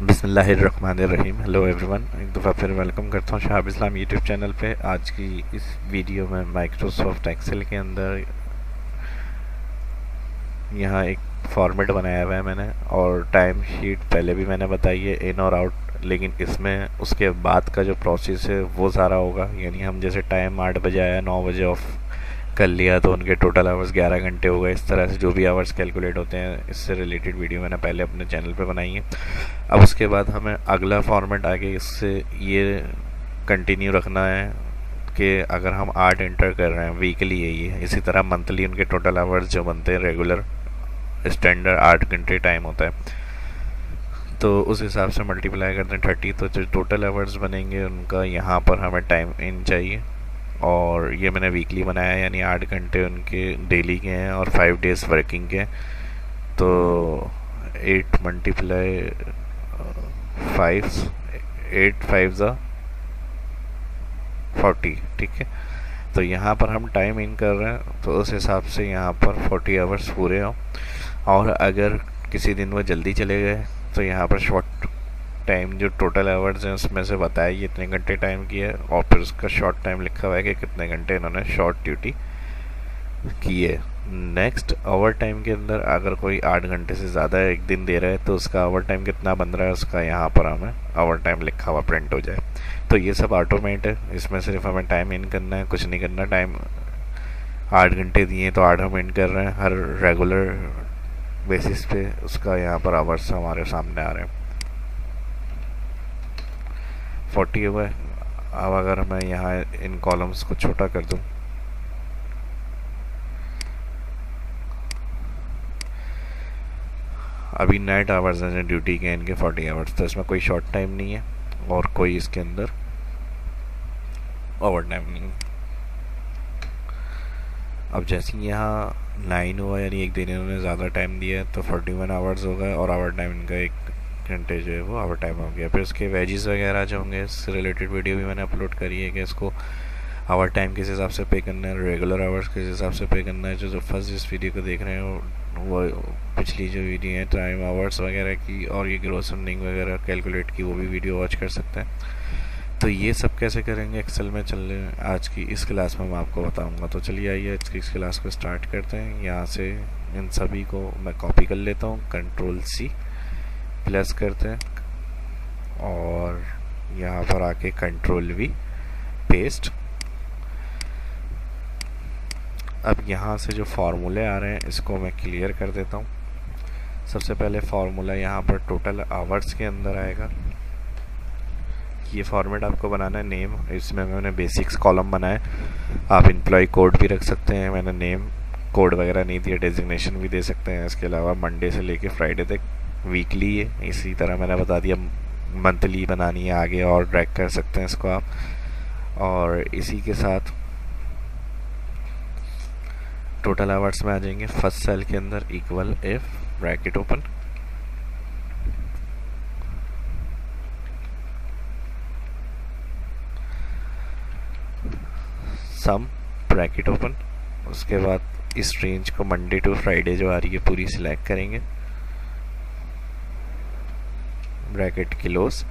बिस्मिल्लाहिर्रहमानिर्रहीम। Hello everyone, एक दफ़ा फिर वेलकम करता हूँ शहाब इस्लाम यूट्यूब चैनल पे। आज की इस वीडियो में माइक्रोसॉफ्ट एक्सेल के अंदर यहाँ एक फॉर्मेट बनाया हुआ है मैंने, और टाइम शीट पहले भी मैंने बताई है इन और आउट, लेकिन इसमें उसके बाद का जो प्रोसेस है वो सारा होगा। यानी हम जैसे टाइम 8 बजे आया, 9 बजे ऑफ कर लिया तो उनके टोटल आवर्स 11 घंटे हो गए। इस तरह से जो भी आवर्स कैलकुलेट होते हैं, इससे रिलेटेड वीडियो मैंने पहले अपने चैनल पे बनाई है। अब उसके बाद हमें अगला फॉर्मेट आगे इससे ये कंटिन्यू रखना है कि अगर हम 8 एंटर कर रहे हैं वीकली है ये, इसी तरह मंथली उनके टोटल आवर्स जो बनते हैं रेगुलर स्टैंडर्ड 8 घंटे टाइम होता है, तो उस हिसाब से मल्टीप्लाई करते हैं 30, तो जो टोटल आवर्स बनेंगे उनका यहाँ पर हमें टाइम इन चाहिए। और ये मैंने वीकली बनाया है, यानी 8 घंटे उनके डेली के हैं और 5 डेज वर्किंग के हैं। तो 8 मल्टीप्लाई 5, 8 5 ज़ा 40, ठीक है। तो यहाँ पर हम टाइम इन कर रहे हैं, तो उस हिसाब से यहाँ पर 40 आवर्स पूरे हों। और अगर किसी दिन वो जल्दी चले गए तो यहाँ पर शॉर्ट टाइम जो टोटल आवर्स हैं उसमें से बताया ये इतने घंटे टाइम की है, और फिर उसका शॉर्ट टाइम लिखा हुआ है कि कितने घंटे इन्होंने शॉर्ट ड्यूटी की है। नेक्स्ट ओवर टाइम के अंदर अगर कोई 8 घंटे से ज़्यादा एक दिन दे रहा है तो उसका ओवर टाइम कितना बन रहा है उसका यहाँ पर हमें ओवर टाइम लिखा हुआ प्रिंट हो जाए। तो ये सब ऑटोमेट है, इसमें सिर्फ हमें टाइम इन करना है, कुछ नहीं करना। टाइम 8 घंटे दिए तो 8 हम इन कर रहे हैं, हर रेगुलर बेसिस पे उसका यहाँ पर आवर्स हमारे सामने आ रहे हैं। 40 हुआ है। अब अगर मैं यहाँ इन कॉलम्स को छोटा कर दूँ, अभी नेट आवर्स हैं ड्यूटी के इनके 40 आवर्स, तो इसमें कोई शॉर्ट टाइम नहीं है और कोई इसके अंदर ओवर टाइम नहीं है। अब जैसे यहाँ 9 हुआ, यानी एक दिन इन्होंने ज़्यादा टाइम दिया है, तो 41 आवर्स हो गए, और ओवर टाइम इनका 1 घंटे जो है वो ओवर टाइम हो गया। फिर उसके वेजेस वगैरह जो होंगे, इससे रिलेटेड वीडियो भी मैंने अपलोड करी है कि इसको ओवर टाइम किस हिसाब से पे करना है, रेगुलर आवर्स किस हिसाब से पे करना है। जो फर्स्ट इस वीडियो को देख रहे हैं वो पिछली जो वीडियो है टाइम आवर्स वगैरह की और ये ग्रोस अर्निंग वगैरह कैलकुलेट की, वो भी वीडियो वॉच कर सकते हैं। तो ये सब कैसे करेंगे एक्सेल में, चल आज की इस क्लास में मैं आपको बताऊंगा। तो चलिए आइए आज की इस क्लास को स्टार्ट करते हैं। यहाँ से इन सभी को मैं कॉपी कर लेता हूँ, Ctrl+C प्लस करते हैं, और यहाँ पर आके Ctrl+V पेस्ट। अब यहाँ से जो फार्मूले आ रहे हैं इसको मैं क्लियर कर देता हूँ। सबसे पहले फार्मूला यहाँ पर टोटल आवर्स के अंदर आएगा। ये फॉर्मेट आपको बनाना है नेम, इसमें मैंने बेसिक्स कॉलम बनाए, आप एम्प्लॉय कोड भी रख सकते हैं। मैंने नेम कोड वगैरह नहीं दिया, डेजिग्नेशन भी दे सकते हैं। इसके अलावा मंडे से लेके फ्राइडे तक वीकली है, इसी तरह मैंने बता दिया। मंथली बनानी है आगे और ड्रैग कर सकते हैं इसको आप। और इसी के साथ टोटल आवर्स में आ जाएंगे फर्स्ट सेल के अंदर, equal if bracket open, sum bracket open. उसके बाद इस रेंज को मंडे टू फ्राइडे जो आ रही है पूरी सिलेक्ट करेंगे, ब्रैकेट क्लोज,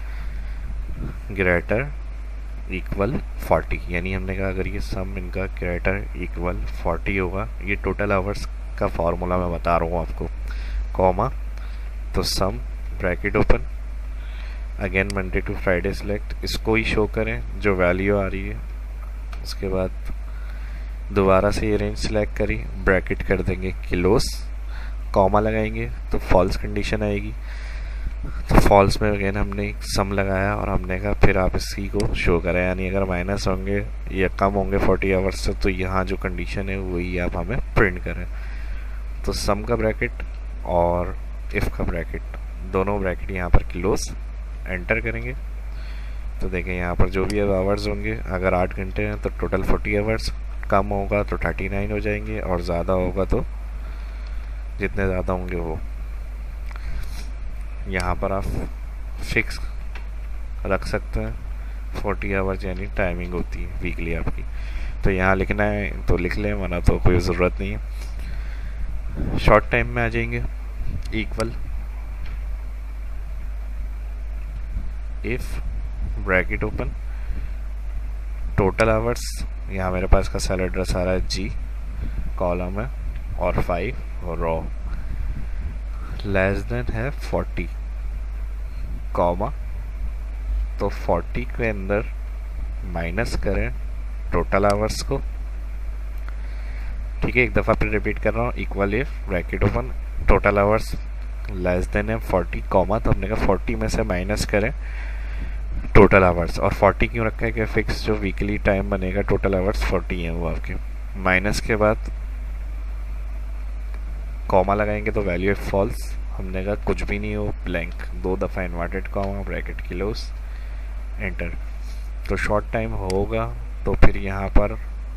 ग्रेटर इक्वल 40। यानी हमने कहा अगर ये सम इनका ग्रेटर इक्वल 40 होगा, ये टोटल आवर्स का फॉर्मूला मैं बता रहा हूँ आपको, कॉमा, तो sum bracket open, again Monday to Friday select, इसको ही शो करें जो वैल्यू आ रही है। उसके बाद दोबारा से ये रेंज सिलेक्ट करी, ब्रैकेट कर देंगे क्लोज, कॉमा लगाएंगे तो फॉल्स कंडीशन आएगी। तो फॉल्स में अगेन हमने एक सम लगाया और हमने कहा फिर आप इसी को शो करें, यानी अगर माइनस होंगे या कम होंगे 40 आवर्स से, तो यहाँ जो कंडीशन है वही आप हमें प्रिंट करें। तो सम का ब्रैकेट और इफ़ का ब्रैकेट, दोनों ब्रैकेट यहाँ पर क्लोज, एंटर करेंगे। तो देखें यहाँ पर जो भी आवर्स होंगे, अगर 8 घंटे हैं तो टोटल 40 आवर्स, कम होगा तो 39 हो जाएंगे, और ज़्यादा होगा तो जितने ज़्यादा होंगे वो यहाँ पर आप फिक्स रख सकते हैं। 40 आवर्स यानी टाइमिंग होती है वीकली आपकी, तो यहाँ लिखना है तो लिख लें, वरना तो कोई ज़रूरत नहीं है। शॉर्ट टाइम में आ जाएंगे, equal if bracket open total hours, यहाँ मेरे पास का सेल एड्रेस आ रहा है जी, कॉलम है और 5 रो, लेस देन है 40 कॉमा, तो 40 के अंदर माइनस करें टोटल आवर्स को। ठीक है, एक दफ़ा फिर रिपीट कर रहा हूँ, equal if bracket open total hours less than है 40 कॉमा, तो हमने कहा 40 में से माइनस करें टोटल आवर्स, और 40 क्यों रखा है कि फिक्स जो वीकली टाइम बनेगा टोटल आवर्स 40 है वो आपके। माइनस के बाद कॉमा लगाएंगे तो वैल्यू है फॉल्स, हमने कहा कुछ भी नहीं हो, ब्लैंक, 2 दफ़ा inverted comma bracket close, enter. तो शॉर्ट टाइम होगा तो फिर यहाँ पर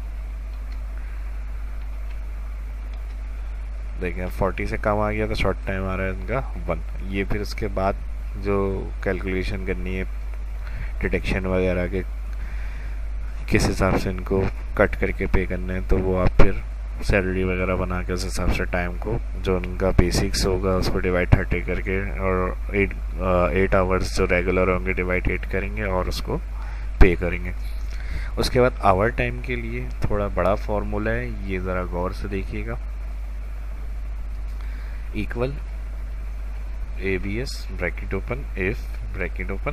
देखें 40 से कम आ गया तो शॉर्ट टाइम आ रहा है इनका 1। ये फिर उसके बाद जो कैलकुलेशन करनी है डिटेक्शन वगैरह के किस हिसाब से इनको कट करके पे करने हैं, तो वो आप फिर सैलरी वगैरह बना के उस हिसाब से टाइम को जो उनका बेसिक्स होगा उसको डिवाइड 30 करके, और 8 आवर्स जो रेगुलर होंगे डिवाइड 8 करेंगे और उसको पे करेंगे। उसके बाद आवर टाइम के लिए थोड़ा बड़ा फॉर्मूला है, ये ज़रा गौर से देखिएगा। Equal ABS bracket open if bracket open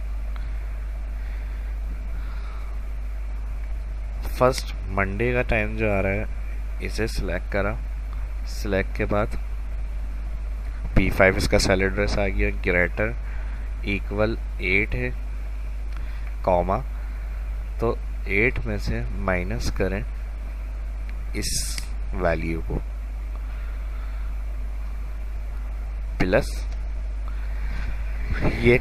first Monday का टाइम जो आ रहा है इसे सिलेक्ट करा, सिलेक्ट के बाद P5 इसका सेल एड्रेस आ गया, ग्रेटर इक्वल 8 है कॉमा, तो 8 में से माइनस करें इस वैल्यू को प्लस, ये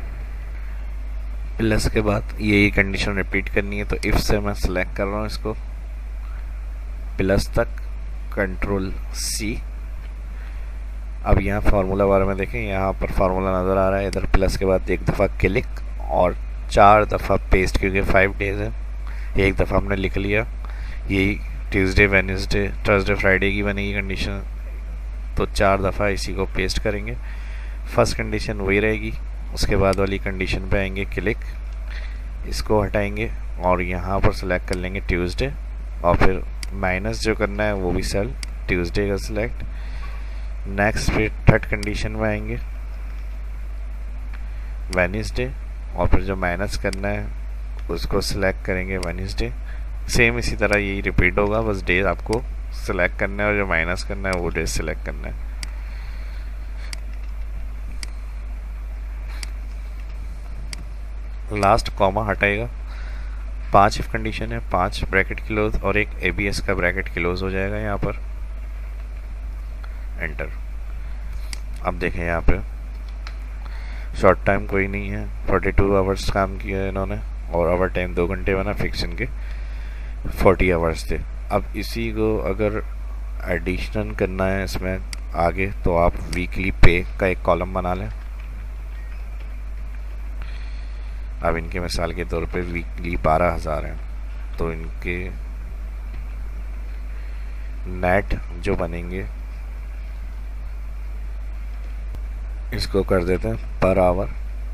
प्लस के बाद यही कंडीशन रिपीट करनी है। तो इफ से मैं सिलेक्ट कर रहा हूँ इसको प्लस तक, कंट्रोल C। अब यहाँ फार्मूला बारे में देखें, यहाँ पर फार्मूला नज़र आ रहा है, इधर प्लस के बाद एक दफ़ा क्लिक और 4 दफ़ा पेस्ट, क्योंकि 5 डेज है, एक दफ़ा हमने लिख लिया, यही ट्यूसडे वेडनेसडे थर्सडे फ्राइडे की बनेगी कंडीशन, तो 4 दफ़ा इसी को पेस्ट करेंगे। फर्स्ट कंडीशन वही रहेगी, उसके बाद वाली कंडीशन पे आएंगे, क्लिक, इसको हटाएंगे और यहाँ पर सिलेक्ट कर लेंगे ट्यूसडे, और फिर माइनस जो करना है वो भी सेल ट्यूसडे का सिलेक्ट। नेक्स्ट फिर थर्ड कंडीशन में आएंगे वेडनेसडे, और फिर जो माइनस करना है उसको सिलेक्ट करेंगे वेडनेसडे। सेम इसी तरह यही रिपीट होगा, बस डे आपको सिलेक्ट करना है और जो माइनस करना है वो डे सिलेक्ट करना है। लास्ट कॉमा हटाएगा, 5 इफ कंडीशन है, 5 ब्रैकेट क्लोज और एक ABS का ब्रैकेट क्लोज हो जाएगा यहाँ पर, एंटर। अब देखें यहाँ पे शॉर्ट टाइम कोई नहीं है, 42 आवर्स काम किया है इन्होंने, और ओवर टाइम 2 घंटे बना, फिक्स इनके 40 आवर्स थे। अब इसी को अगर एडिशनल करना है इसमें आगे, तो आप वीकली पे का एक कॉलम बना लें। अब इनके मिसाल के तौर पे वीकली 12,000 हैं, तो इनके नेट जो बनेंगे इसको कर देते हैं पर आवर,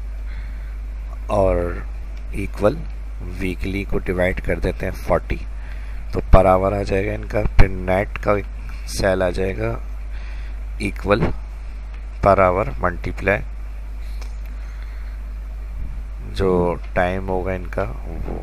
और इक्वल वीकली को डिवाइड कर देते हैं 40, तो पर आवर आ जाएगा इनका। फिर नेट का सेल आ जाएगा इक्वल पर आवर मल्टीप्लाई जो टाइम होगा इनका वो।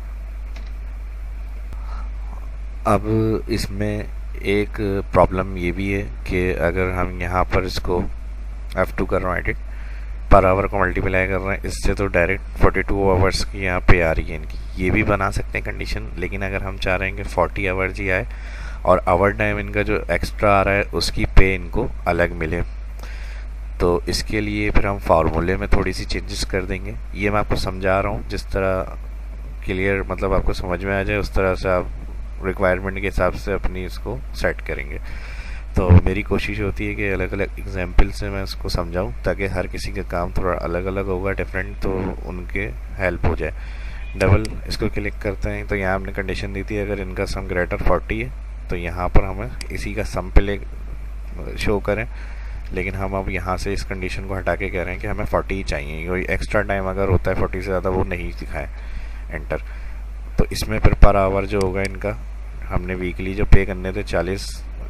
अब इसमें एक प्रॉब्लम ये भी है कि अगर हम यहाँ पर इसको F2 कर रहे हैं एडिट, पर आवर को मल्टीप्लाई कर रहे हैं इससे, तो डायरेक्ट 42 आवर्स की यहाँ पे आ रही है इनकी। ये भी बना सकते हैं कंडीशन, लेकिन अगर हम चाह रहे हैं कि 40 आवर्स ही आए और आवर टाइम इनका जो एक्स्ट्रा आ रहा है उसकी पे इनको अलग मिले, तो इसके लिए फिर हम फार्मूले में थोड़ी सी चेंजेस कर देंगे। ये मैं आपको समझा रहा हूँ, जिस तरह क्लियर मतलब आपको समझ में आ जाए उस तरह से आप रिक्वायरमेंट के हिसाब से अपनी इसको सेट करेंगे। तो मेरी कोशिश होती है कि अलग अलग एग्जाम्पल से मैं इसको समझाऊं, ताकि हर किसी का काम थोड़ा अलग अलग होगा डिफरेंट, तो उनके हेल्प हो जाए। डबल इसको क्लिक करते हैं तो यहाँ हमने कंडीशन दी थी अगर इनका सम ग्रेटर 40 है तो यहाँ पर हमें इसी का सम पे ले शो करें, लेकिन हम अब यहाँ से इस कंडीशन को हटा के कह रहे हैं कि हमें 40 ही चाहिए, कोई एक्स्ट्रा टाइम अगर होता है 40 से ज़्यादा वो नहीं दिखाए एंटर। तो इसमें फिर पर आवर जो होगा इनका, हमने वीकली जो पे करने थे 40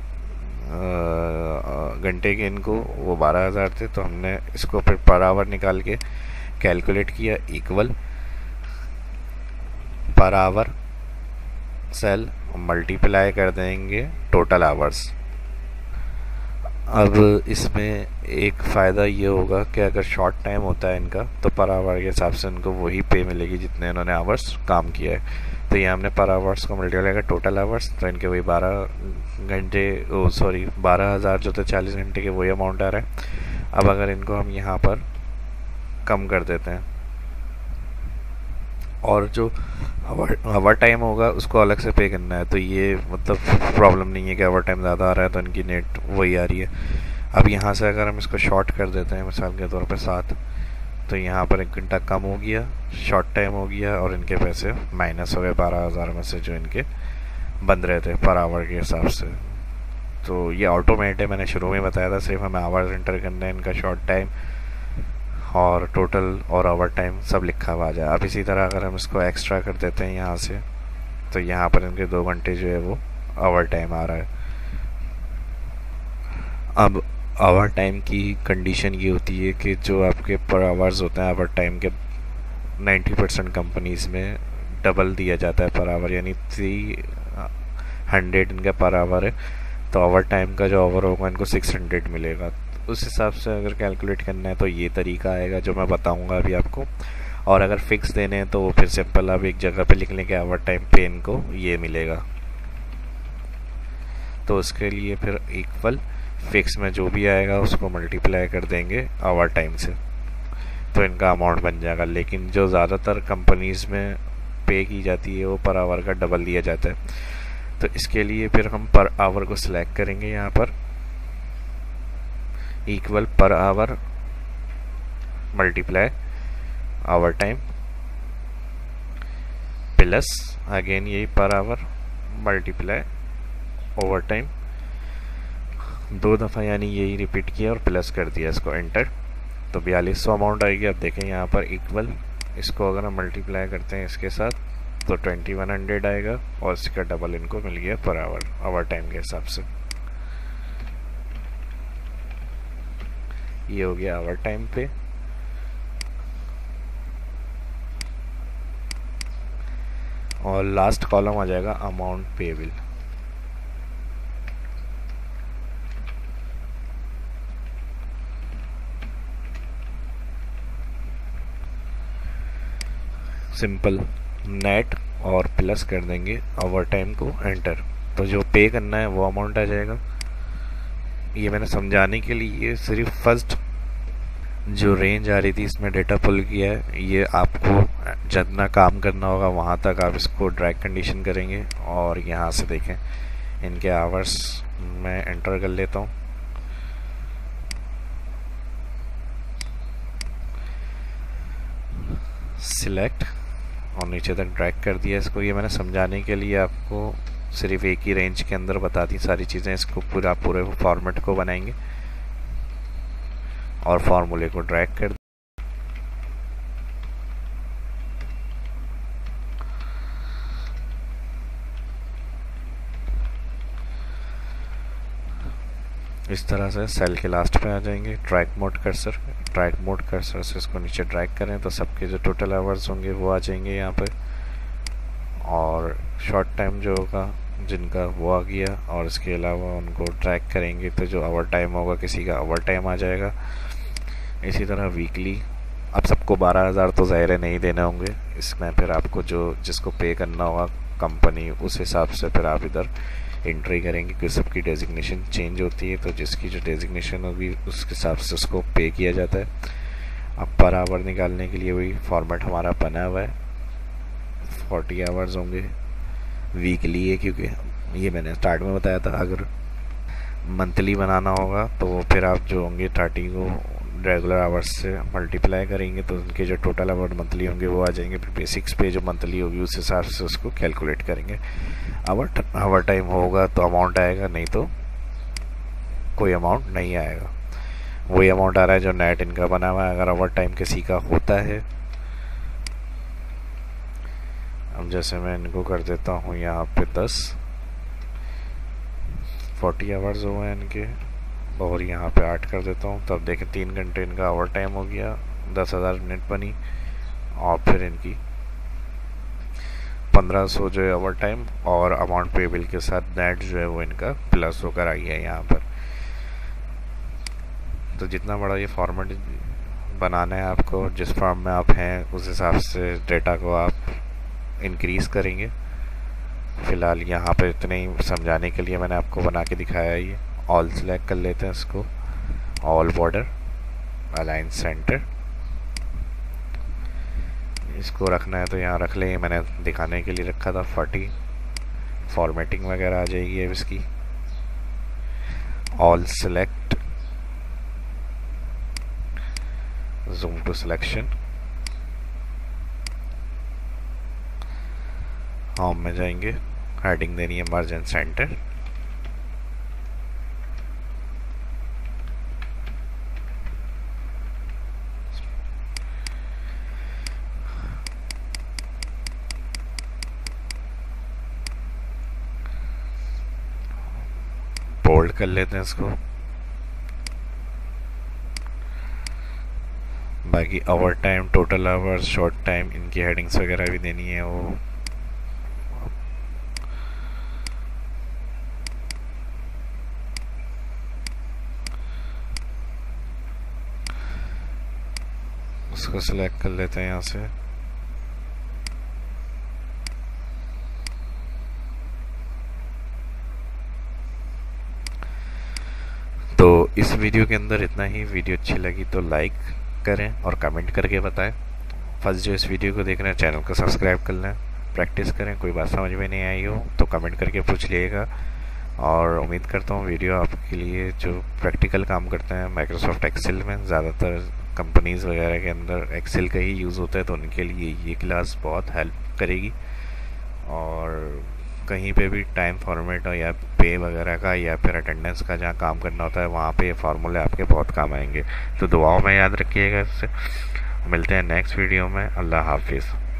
घंटे के इनको, वो 12,000 थे, तो हमने इसको फिर पर आवर निकाल के कैलकुलेट किया, equal per our cell multiply कर देंगे टोटल आवर्स। अब इसमें एक फ़ायदा ये होगा कि अगर शॉर्ट टाइम होता है इनका तो पर आवर के हिसाब से इनको वही पे मिलेगी जितने इन्होंने आवर्स काम किया है। तो ये हमने पर आवर्स को मल्टीप्लाई कर टोटल आवर्स, तो इनके वही 12,000 जो थे 40 घंटे के, वही अमाउंट आ रहा है। अब अगर इनको हम यहाँ पर कम कर देते हैं और जो आवर टाइम होगा उसको अलग से पे करना है, तो ये मतलब प्रॉब्लम नहीं है कि आवर टाइम ज़्यादा आ रहा है तो इनकी नेट वही आ रही है। अब यहाँ से अगर हम इसको शॉर्ट कर देते हैं मिसाल के तौर पे 7, तो यहाँ पर 1 घंटा कम हो गया, शॉर्ट टाइम हो गया और इनके पैसे माइनस हो गए 12,000 में से जो इनके बंद रहे थे पर आवर के हिसाब से। तो ये ऑटोमेट है, मैंने शुरू में बताया था, सिर्फ हमें आवर्स एंटर करना है, इनका शॉर्ट टाइम और टोटल और ओवर टाइम सब लिखा हुआ आ जाए। अब इसी तरह अगर हम इसको एक्स्ट्रा कर देते हैं यहाँ से, तो यहाँ पर इनके 2 घंटे जो है वो ओवर टाइम आ रहा है। अब ओवर टाइम की कंडीशन ये होती है कि जो आपके पर आवर्स होते हैं ओवर टाइम के 90% कंपनीज़ में डबल दिया जाता है पर आवर, यानी 300 इनका पर आवर है, तो ओवर टाइम का जो ओवर होगा इनको 600 मिलेगा। उस हिसाब से अगर कैलकुलेट करना है तो ये तरीका आएगा जो मैं बताऊंगा अभी आपको। और अगर फिक्स देने हैं तो वो फिर सिंपल आप एक जगह पे लिख लें कि ओवर टाइम पे इनको ये मिलेगा। तो उसके लिए फिर इक्वल फिक्स में जो भी आएगा उसको मल्टीप्लाई कर देंगे ओवर टाइम से, तो इनका अमाउंट बन जाएगा। लेकिन जो ज़्यादातर कंपनीज़ में पे की जाती है वो पर आवर का डबल दिया जाता है। तो इसके लिए फिर हम पर आवर को सिलेक्ट करेंगे, यहाँ पर equal per hour multiply hour time plus again यही per hour multiply over time, 2 दफ़ा यानी यही रिपीट किया और प्लस कर दिया, इसको एंटर, तो 4200 अमाउंट आएगी। अब देखें यहाँ पर इक्वल, इसको अगर हम मल्टीप्लाई करते हैं इसके साथ तो 2100 आएगा और इसका डबल इनको मिल गया पर आवर आवर टाइम के हिसाब से। ये हो गया आवर टाइम पे। और लास्ट कॉलम आ जाएगा अमाउंट पेबल। सिंपल नेट और प्लस कर देंगे ओवर टाइम को एंटर, तो जो पे करना है वो अमाउंट आ जाएगा। ये मैंने समझाने के लिए सिर्फ फर्स्ट जो रेंज आ रही थी इसमें डेटा पुल किया है। ये आपको जितना काम करना होगा वहाँ तक आप इसको ड्रैग कंडीशन करेंगे और यहाँ से देखें इनके आवर्स मैं एंटर कर लेता हूँ। सिलेक्ट और नीचे तक ड्रैग कर दिया इसको। ये मैंने समझाने के लिए आपको सिर्फ एक ही रेंज के अंदर बता दी सारी चीज़ें। इसको पूरे फॉर्मेट को बनाएंगे और फार्मूले को ड्रैग कर इस तरह से सेल के लास्ट पे आ जाएंगे। ड्रैग मोड कर्सर से इसको नीचे ड्रैग करें तो सबके जो टोटल आवर्स होंगे वो आ जाएंगे यहाँ पे, और शॉर्ट टाइम जो होगा जिनका वो आ गया, और इसके अलावा उनको ड्रैग करेंगे तो जो ओवर टाइम होगा किसी का ओवर टाइम आ जाएगा। इसी तरह वीकली, अब सबको 12,000 तो ज़ाहिर नहीं देने होंगे, इसमें फिर आपको जो जिसको पे करना होगा कंपनी उस हिसाब से फिर आप इधर एंट्री करेंगे कि सबकी डेजिग्नेशन चेंज होती है, तो जिसकी जो डेजिग्नेशन होगी उस हिसाब से उसको पे किया जाता है। अब पर आवर निकालने के लिए वही फॉर्मेट हमारा बना हुआ है, 40 आवर्स होंगे वीकली है, क्योंकि ये मैंने स्टार्ट में बताया था। अगर मंथली बनाना होगा तो फिर आप जो होंगे 30 को रेगुलर आवर्स से मल्टीप्लाई करेंगे तो उनके जो टोटल आवर मंथली होंगे वो आ जाएंगे। फिर बेसिक्स पे जो मंथली होगी उस हिसाब से उसको कैलकुलेट करेंगे। आवर टाइम होगा तो अमाउंट आएगा, नहीं तो कोई अमाउंट नहीं आएगा। वही अमाउंट आ रहा है जो नेट इनका बना हुआ है। अगर ओवर टाइम किसी का होता है, अब जैसे मैं इनको कर देता हूँ यहाँ पे 40 आवर्स हुए हैं इनके, और यहाँ पे 8 कर देता हूँ, तब देखें 3 घंटे इनका ओवर टाइम हो गया, 10,000 यूनिट बनी। और फिर इनकी 1500 जो है ओवर टाइम और अमाउंट पेबल के साथ नेट जो है वो इनका प्लस होकर आई है यहाँ पर। तो जितना बड़ा ये फॉर्मेट बनाना है आपको, जिस फॉर्म में आप हैं उस हिसाब से डेटा को आप इंक्रीज़ करेंगे। फ़िलहाल यहाँ पे इतने ही समझाने के लिए मैंने आपको बना के दिखाया है। ये ऑल सेलेक्ट कर लेते हैं इसको, ऑल बॉर्डर, अलाइन सेंटर, इसको रखना है तो यहाँ रख लें। मैंने दिखाने के लिए रखा था 40, फॉर्मेटिंग वगैरह आ जाएगी अब इसकी। All select, zoom to selection, home में जाएंगे, हेडिंग देनी है मर्ज एंड सेंटर, बोल्ड कर लेते हैं इसको। बाकी overtime, total hours, short time, इनकी हेडिंग्स वगैरह भी देनी है वो। उसको सिलेक्ट कर लेते हैं यहाँ से। तो इस वीडियो के अंदर इतना ही। वीडियो अच्छी लगी तो लाइक करें और कमेंट करके बताएं। फर्स्ट जो इस वीडियो को देख रहे हैं चैनल को सब्सक्राइब कर लें, प्रैक्टिस करें। कोई बात समझ में नहीं आई हो तो कमेंट करके पूछ लीजिएगा। और उम्मीद करता हूँ वीडियो आपके लिए जो प्रैक्टिकल काम करते हैं माइक्रोसॉफ्ट एक्सेल में, ज़्यादातर कंपनीज़ वगैरह के अंदर एक्सेल का ही यूज़ होता है, तो उनके लिए ये क्लास बहुत हेल्प करेगी। और कहीं पे भी टाइम फॉर्मेट हो या पे वगैरह का या फिर अटेंडेंस का जहाँ काम करना होता है, वहाँ पे ये फार्मूले आपके बहुत काम आएंगे। तो दुआओं में याद रखिएगा इससे। मिलते हैं नेक्स्ट वीडियो में। अल्लाह हाफिज़।